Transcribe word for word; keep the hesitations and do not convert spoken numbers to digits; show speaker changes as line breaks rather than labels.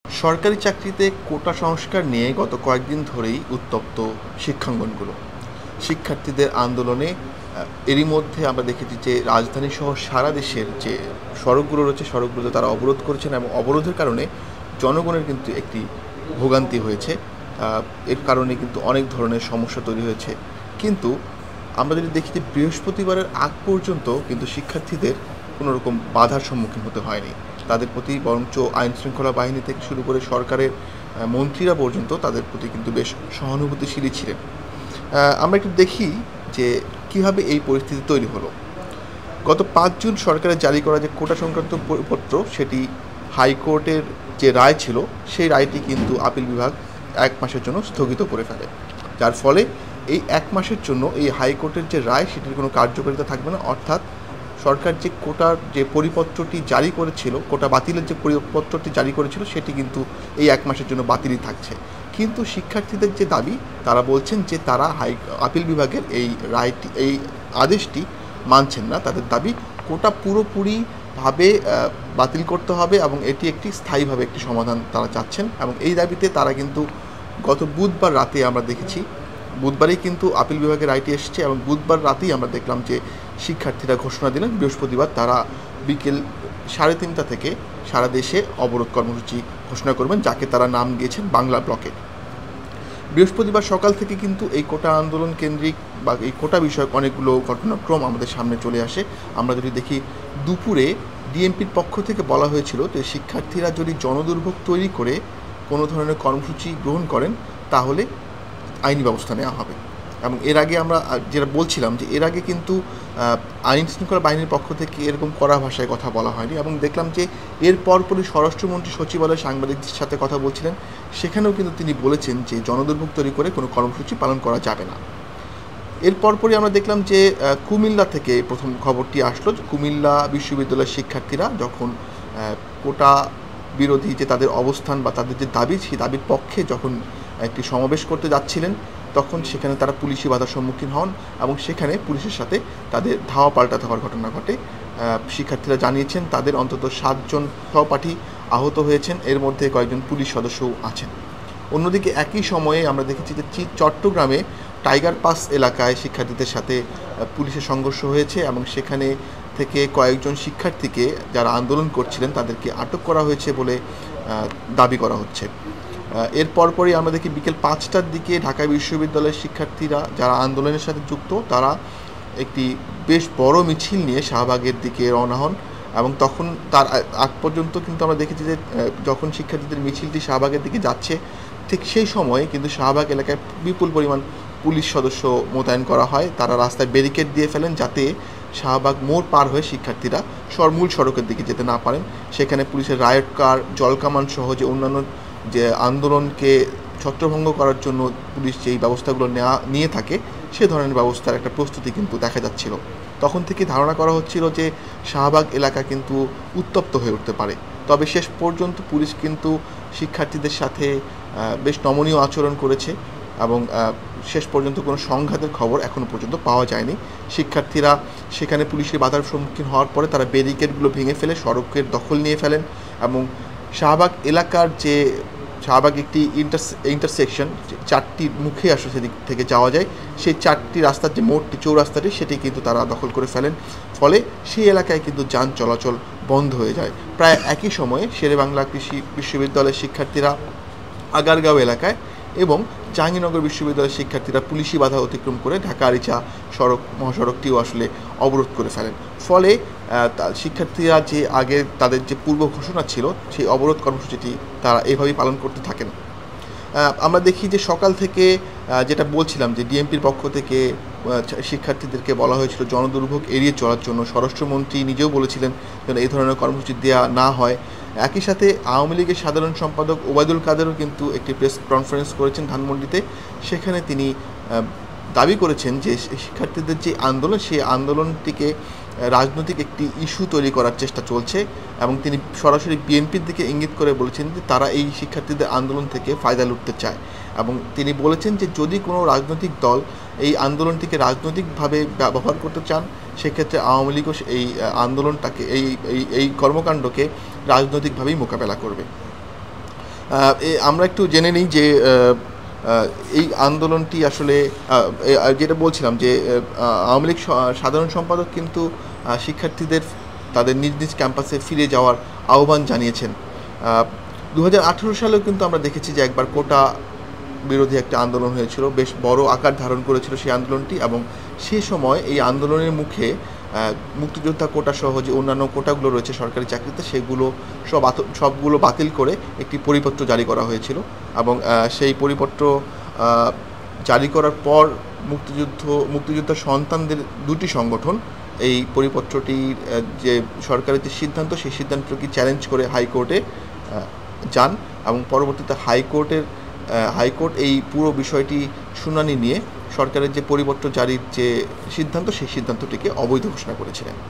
সরকারি চাকরিতে কোটা সংস্কার নিয়ে গত কয়েকদিন ধরেই উত্তপ্ত শিক্ষাঙ্গনগুলো। শিক্ষার্থীদের আন্দোলনে আহ, এরই মধ্যে আমরা দেখেছি যে রাজধানী সহ সারা দেশের যে সড়কগুলো রয়েছে সড়কগুলোতে তারা অবরোধ করেছেন এবং অবরোধের কারণে জনগণের কিন্তু একটি ভোগান্তি হয়েছে। আহ, এর কারণে কিন্তু অনেক ধরনের সমস্যা তৈরি হয়েছে। কিন্তু আমরা যদি দেখি যে বৃহস্পতিবারের আগ পর্যন্ত কিন্তু শিক্ষার্থীদের কোনো রকম বাধার সম্মুখীন হতে হয়নি। তাদের প্রতি বরঞ্চ আইন শৃঙ্খলা বাহিনী থেকে শুরু করে সরকারের আহ, মন্ত্রীরা পর্যন্ত তাদের প্রতি কিন্তু বেশ সহানুভূতিশীলই ছিলেন। আহ, আমরা একটু দেখি যে কীভাবে এই পরিস্থিতি তৈরি হলো। গত পাঁচ জুন সরকারের জারি করা যে কোটা সংক্রান্ত পরিপত্র, সেটি হাইকোর্টের যে রায় ছিল সেই রায়টি কিন্তু আপিল বিভাগ এক মাসের জন্য স্থগিত করে ফেলে, যার ফলে এই এক মাসের জন্য এই হাইকোর্টের যে রায় সেটির কোনো কার্যকারিতা থাকবে না। অর্থাৎ সরকার যে কোটার যে পরিপত্রটি জারি করেছিল, কোটা বাতিলের যে পরিপত্রটি জারি করেছিল সেটি কিন্তু এই এক মাসের জন্য বাতিলই থাকছে। কিন্তু শিক্ষার্থীদের যে দাবি, তারা বলছেন যে তারা হাই আপিল বিভাগের এই রায়টি এই আদেশটি মানছেন না। তাদের দাবি কোটা পুরোপুরিভাবে বাতিল করতে হবে এবং এটি একটি স্থায়ীভাবে একটি সমাধান তারা চাচ্ছেন। এবং এই দাবিতে তারা কিন্তু গত বুধবার রাতে আমরা দেখেছি, বুধবারেই কিন্তু আপিল বিভাগের রায়টি এসেছে এবং বুধবার রাতেই আমরা দেখলাম যে শিক্ষার্থীরা ঘোষণা দিলেন বৃহস্পতিবার তারা বিকেল সাড়ে তিনটা থেকে সারা দেশে অবরোধ কর্মসূচি ঘোষণা করবেন, যাকে তারা নাম দিয়েছেন বাংলা ব্লকেট। বৃহস্পতিবার সকাল থেকে কিন্তু এই কোটা আন্দোলন কেন্দ্রিক বা এই কোটা বিষয়ক অনেকগুলো ঘটনাক্রম আমাদের সামনে চলে আসে। আমরা যদি দেখি, দুপুরে ডিএমপির পক্ষ থেকে বলা হয়েছিল যে শিক্ষার্থীরা যদি জনদুর্ভোগ তৈরি করে কোনো ধরনের কর্মসূচি গ্রহণ করেন তাহলে আইনি ব্যবস্থা নেওয়া হবে। এবং এর আগে আমরা যেটা বলছিলাম যে এর আগে কিন্তু আইন শৃঙ্খলা বাহিনীর পক্ষ থেকে এরকম কড়া ভাষায় কথা বলা হয়নি। এবং দেখলাম যে এর পরপরই স্বরাষ্ট্রমন্ত্রী সচিবালয়ে সাংবাদিকদের সাথে কথা বলছিলেন, সেখানেও কিন্তু তিনি বলেছেন যে জনদুর্ভোগ তৈরি করে কোনো কর্মসূচি পালন করা যাবে না। এর পরপরই আমরা দেখলাম যে কুমিল্লা থেকে প্রথম খবরটি আসলো যে কুমিল্লা বিশ্ববিদ্যালয়ের শিক্ষার্থীরা যখন কোটা বিরোধী যে তাদের অবস্থান বা তাদের যে দাবি, সেই দাবির পক্ষে যখন একটি সমাবেশ করতে যাচ্ছিলেন, তখন সেখানে তারা পুলিশি বাধার সম্মুখীন হন এবং সেখানে পুলিশের সাথে তাদের ধাওয়া পাল্টা হওয়ার ঘটনা ঘটে। শিক্ষার্থীরা জানিয়েছেন তাদের অন্তত সাতজন সহপাঠী আহত হয়েছেন, এর মধ্যে কয়েকজন পুলিশ সদস্যও আছেন। অন্যদিকে একই সময়ে আমরা দেখেছি যে চট্টগ্রামে টাইগার পাস এলাকায় শিক্ষার্থীদের সাথে পুলিশের সংঘর্ষ হয়েছে এবং সেখানে থেকে কয়েকজন শিক্ষার্থীকে যারা আন্দোলন করছিলেন তাদেরকে আটক করা হয়েছে বলে দাবি করা হচ্ছে। এর পরপরই আমরা দেখি বিকেল পাঁচটার দিকে ঢাকা বিশ্ববিদ্যালয়ের শিক্ষার্থীরা যারা আন্দোলনের সাথে যুক্ত, তারা একটি বেশ বড় মিছিল নিয়ে শাহবাগের দিকে রওনা হন। এবং তখন তার আগ পর্যন্ত কিন্তু আমরা দেখেছি যে যখন শিক্ষার্থীদের মিছিলটি শাহবাগের দিকে যাচ্ছে, ঠিক সেই সময়ে কিন্তু শাহবাগ এলাকায় বিপুল পরিমাণ পুলিশ সদস্য মোতায়েন করা হয়। তারা রাস্তায় ব্যারিকেড দিয়ে ফেলেন যাতে শাহবাগ মোড় পার হয়ে শিক্ষার্থীরা মূল সড়কের দিকে যেতে না পারেন। সেখানে পুলিশের রায়ট কার, জলকামান সহ যে অন্যান্য যে আন্দোলনকে ছত্রভঙ্গ করার জন্য পুলিশ যেই ব্যবস্থাগুলো নেওয়া নিয়ে থাকে, সে ধরনের ব্যবস্থার একটা প্রস্তুতি কিন্তু দেখা যাচ্ছিল। তখন থেকে ধারণা করা হচ্ছিল যে শাহবাগ এলাকা কিন্তু উত্তপ্ত হয়ে উঠতে পারে। তবে শেষ পর্যন্ত পুলিশ কিন্তু শিক্ষার্থীদের সাথে বেশ নমনীয় আচরণ করেছে এবং শেষ পর্যন্ত কোনো সংঘাতের খবর এখনও পর্যন্ত পাওয়া যায়নি। শিক্ষার্থীরা সেখানে পুলিশের বাধার সম্মুখীন হওয়ার পরে তারা ব্যারিকেডগুলো ভেঙে ফেলে সড়কের দখল নিয়ে ফেলেন এবং শাহবাগ এলাকার যে শাহবাগ একটি ইন্টার ইন্টারসেকশন চারটি মুখে আসলে সেদিক থেকে যাওয়া যায়, সেই চারটি রাস্তার যে মোড়টি চৌরাস্তাটি সেটি কিন্তু তারা দখল করে ফেলেন। ফলে সেই এলাকায় কিন্তু যান চলাচল বন্ধ হয়ে যায়। প্রায় একই সময়ে শেরেবাংলা কৃষি বিশ্ববিদ্যালয়ের শিক্ষার্থীরা আগারগাঁও এলাকায় এবং জাহাঙ্গীরনগর বিশ্ববিদ্যালয়ের শিক্ষার্থীরা পুলিশি বাধা অতিক্রম করে ঢাকা আরিচা সড়ক মহাসড়কটিও আসলে অবরোধ করে ফেলেন। ফলে শিক্ষার্থীরা যে আগে তাদের যে পূর্ব ঘোষণা ছিল সেই অবরোধ কর্মসূচিটি তারা এভাবেই পালন করতে থাকেন। আমরা দেখি যে সকাল থেকে যেটা বলছিলাম যে ডিএমপির পক্ষ থেকে শিক্ষার্থীদেরকে বলা হয়েছিল জনদুর্ভোগ এড়িয়ে চলার জন্য। স্বরাষ্ট্রমন্ত্রী নিজেও বলেছিলেন যেন এই ধরনের কর্মসূচি দেওয়া না হয়। একই সাথে আওয়ামী লীগের সাধারণ সম্পাদক ওবায়দুল কাদেরও কিন্তু একটি প্রেস কনফারেন্স করেছেন ধানমন্ডিতে। সেখানে তিনি দাবি করেছেন যে শিক্ষার্থীদের যে আন্দোলন, সেই আন্দোলনটিকে রাজনৈতিক একটি ইস্যু তৈরি করার চেষ্টা চলছে এবং তিনি সরাসরি বিএনপির দিকে ইঙ্গিত করে বলেছেন যে তারা এই শিক্ষার্থীদের আন্দোলন থেকে ফায়দা লুটতে চায়। এবং তিনি বলেছেন যে যদি কোনো রাজনৈতিক দল এই আন্দোলনটিকে রাজনৈতিকভাবে ব্যবহার করতে চান, সেক্ষেত্রে আওয়ামী লীগও এই আন্দোলনটাকে এই এই কর্মকাণ্ডকে রাজনৈতিকভাবেই মোকাবেলা করবে। আহ, এ আমরা একটু জেনে নিই যে আহ, আহ, এই আন্দোলনটি আসলে আহ, এ- আহ, যেটা বলছিলাম যে আহ, আওয়ামী লীগ স- সাধারণ সম্পাদক কিন্তু আহ, শিক্ষার্থীদের তাদের নিজ নিজ ক্যাম্পাসে ফিরে যাওয়ার আহ্বান জানিয়েছেন। দু হাজার আঠেরো সালেও কিন্তু আমরা দেখেছি যে একবার কোটা বিরোধী একটা আন্দোলন হয়েছিল, বেশ বড় আকার ধারণ করেছিল সেই আন্দোলনটি, এবং সে সময় এই আন্দোলনের মুখে আহ, মুক্তিযোদ্ধা কোটা সহ যে অন্যান্য কোটাগুলো রয়েছে সরকারি চাকরিতে, সেগুলো সব আত- সবগুলো বাতিল করে একটি পরিপত্র জারি করা হয়েছিল। এবং আহ, সেই পরিপত্র আহ, জারি করার পর মুক্তিযুদ্ধ মুক্তিযোদ্ধার সন্তানদের দুটি সংগঠন এই পরিপত্রটির আহ, যে সরকারের যে সিদ্ধান্ত, সেই সিদ্ধান্তকে চ্যালেঞ্জ করে হাইকোর্টে আহ, যান, এবং পরবর্তীতে হাইকোর্টের আহ, হাইকোর্ট এই পুরো বিষয়টি শুনানি নিয়ে সরকারের যে পরিপত্র জারির যে সিদ্ধান্ত, সেই সিদ্ধান্তটিকে অবৈধ ঘোষণা করেছিলেন।